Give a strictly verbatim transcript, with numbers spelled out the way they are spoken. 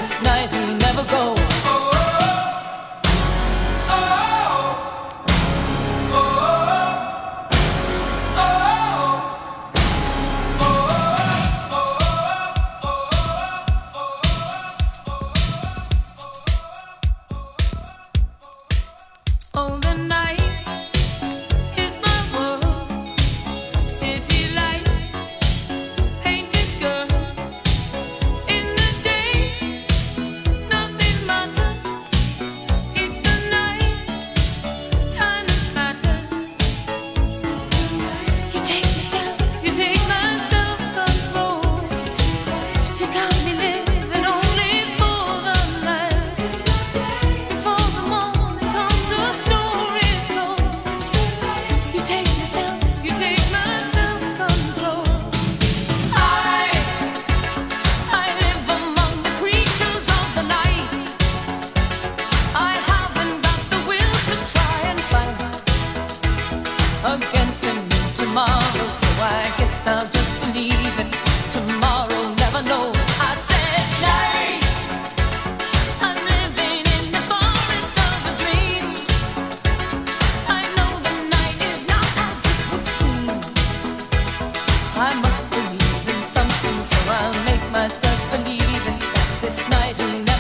this night will never go. Against him tomorrow, so I guess I'll just believe it. Tomorrow never knows. I said night, I'm living in the forest of a dream. I know the night is not as it would seem. I must believe in something, so I'll make myself believe it. This night will never